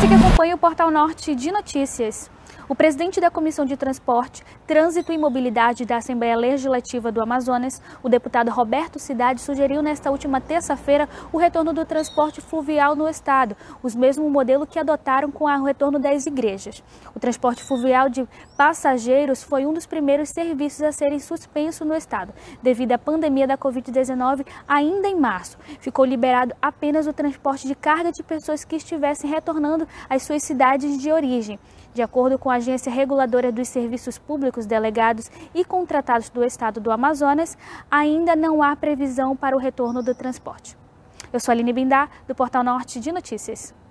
Você que acompanha o Portal Norte de Notícias. O presidente da Comissão de Transporte, Trânsito e Mobilidade da Assembleia Legislativa do Amazonas, o deputado Roberto Cidade, sugeriu nesta última terça-feira o retorno do transporte fluvial no estado, o mesmo modelo que adotaram com o retorno das igrejas. O transporte fluvial de passageiros foi um dos primeiros serviços a serem suspensos no estado, devido à pandemia da Covid-19 ainda em março. Ficou liberado apenas o transporte de carga de pessoas que estivessem retornando às suas cidades de origem. De acordo com a Agência Reguladora dos Serviços Públicos, delegados e contratados do estado do Amazonas, ainda não há previsão para o retorno do transporte. Eu sou a Aline Bindá, do Portal Norte de Notícias.